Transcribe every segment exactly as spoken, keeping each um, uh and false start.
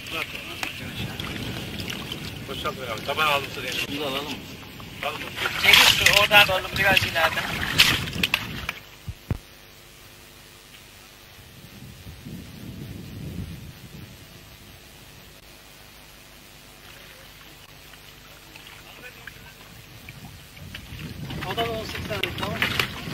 Boşalt ver abi. Taban aldım sıraya. Bunu alalım mı? Alın mı? Çevir şu oradan oğlum biraz ileriden. O da on sekiz tane tamam mı?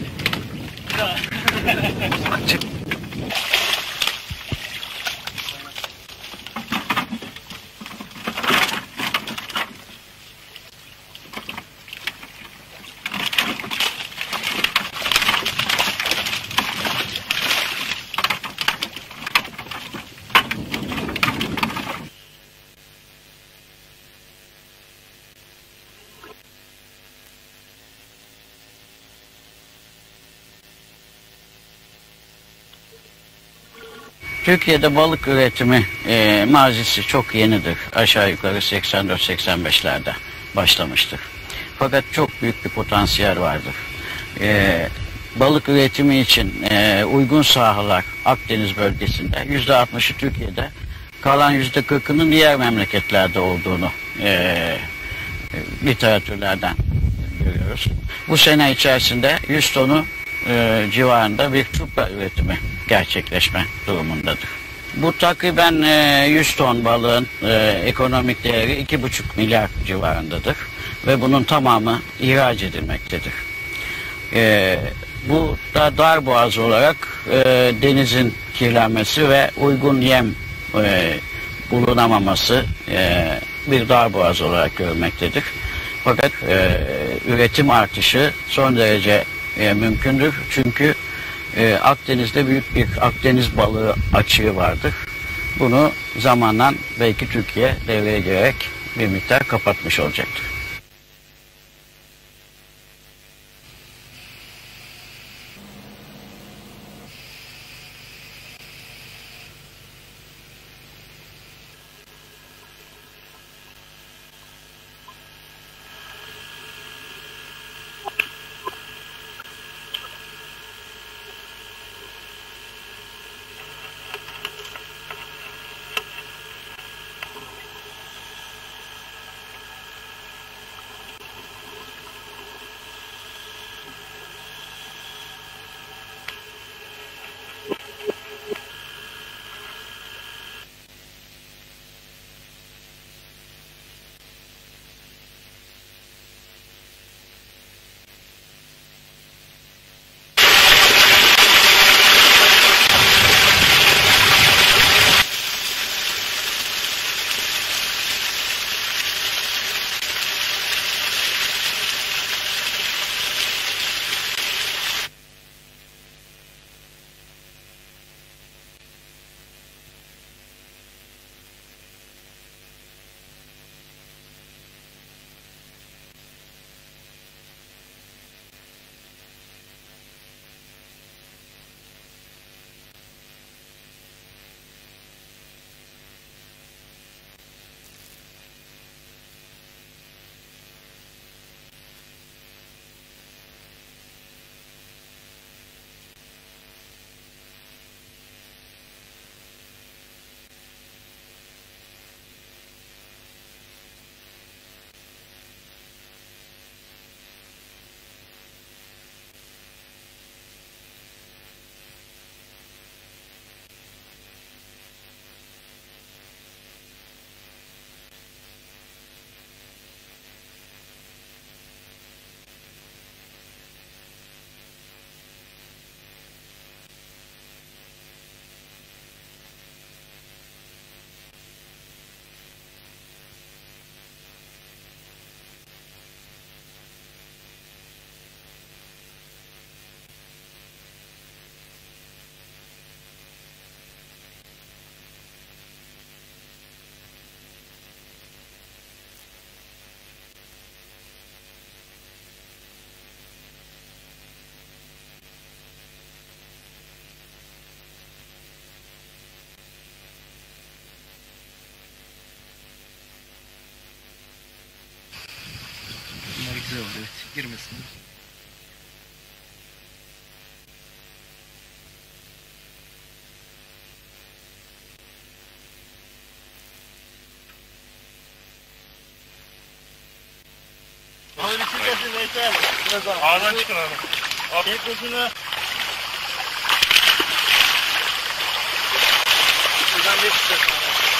Türkiye'de balık üretimi e, mazisi çok yenidir. Aşağı yukarı seksen dört seksen beşlerde başlamıştır. Fakat çok büyük bir potansiyel vardır. E, balık üretimi için e, uygun sahalar Akdeniz bölgesinde yüzde altmışı Türkiye'de, kalan yüzde kırkının diğer memleketlerde olduğunu e, literatürlerden görüyoruz. Bu sene içerisinde yüz tonu e, civarında bir çupra üretimi gerçekleşme durumundadır. Bu takriben e, yüz ton balığın e, ekonomik değeri iki buçuk milyar civarındadır ve bunun tamamı ihraç edilmektedir. E, bu da darboğaz olarak e, denizin kirlenmesi ve uygun yem e, bulunamaması e, bir darboğaz olarak görülmektedir. Fakat e, üretim artışı son derece e, mümkündür. Çünkü e, Akdeniz'de büyük bir Akdeniz balığı açığı vardır. Bunu zamanla belki Türkiye devreye girerek bir miktar kapatmış olacaktır. Bunlar güzel oldu, evet. Girmesin. Bekle. Biraz daha. Ağzından çıkın abi. Al. Çek kuşunu. Buradan bir çıkacak.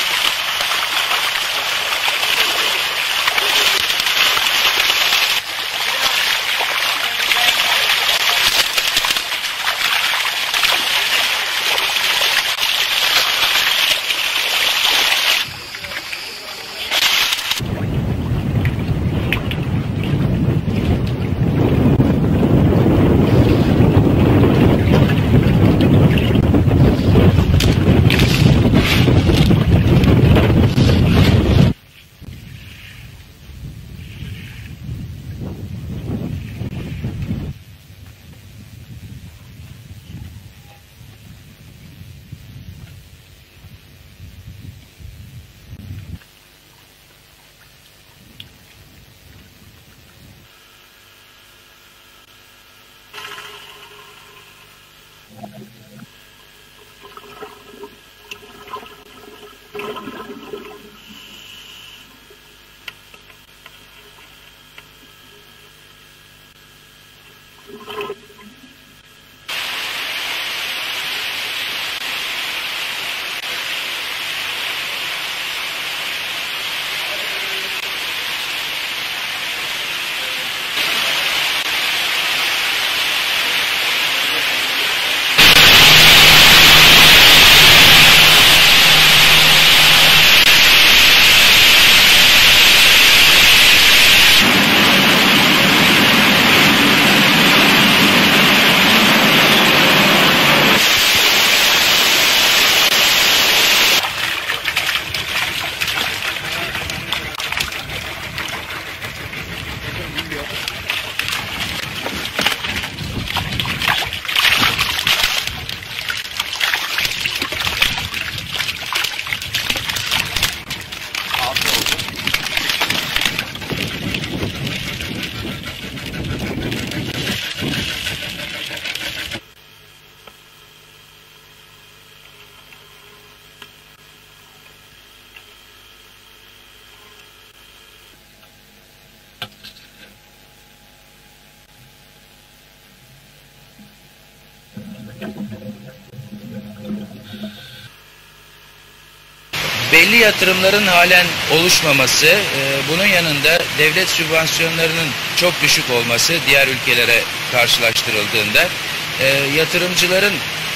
Belli yatırımların halen oluşmaması, e, bunun yanında devlet sübvansiyonlarının çok düşük olması diğer ülkelere karşılaştırıldığında e, yatırımcıların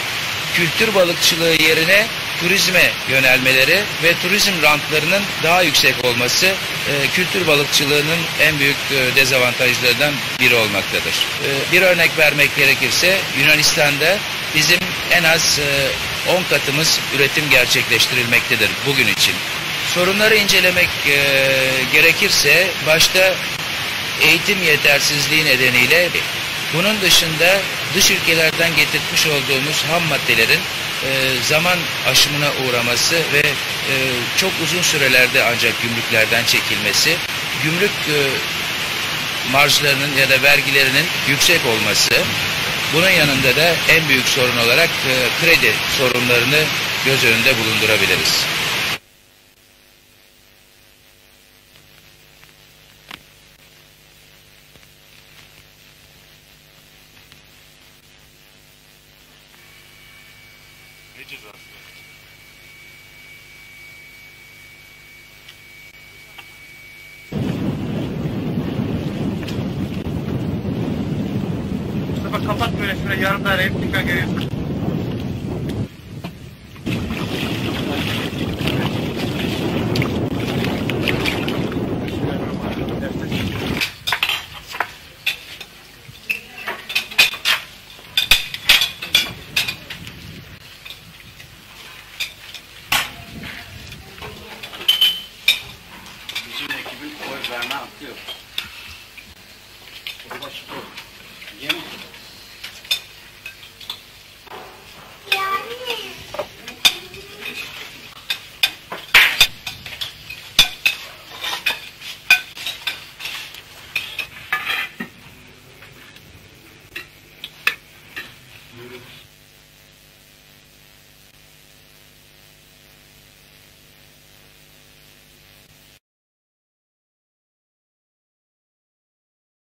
kültür balıkçılığı yerine turizme yönelmeleri ve turizm rantlarının daha yüksek olması e, kültür balıkçılığının en büyük e, dezavantajlarından biri olmaktadır. E, bir örnek vermek gerekirse Yunanistan'da bizim en az on katımız üretim gerçekleştirilmektedir bugün için. Sorunları incelemek e, gerekirse başta eğitim yetersizliği nedeniyle, bunun dışında dış ülkelerden getirtmiş olduğumuz ham maddelerin e, zaman aşımına uğraması ve e, çok uzun sürelerde ancak gümrüklerden çekilmesi, gümrük e, marjlarının ya da vergilerinin yüksek olması, bunun yanında da en büyük sorun olarak e, kredi sorunlarını göz önünde bulundurabiliriz. Ne cezası? Mustafa kapat böyle şuraya yarım daire hep dikkat geliyorsun. Bizim ekibin oy verme hakkı yok.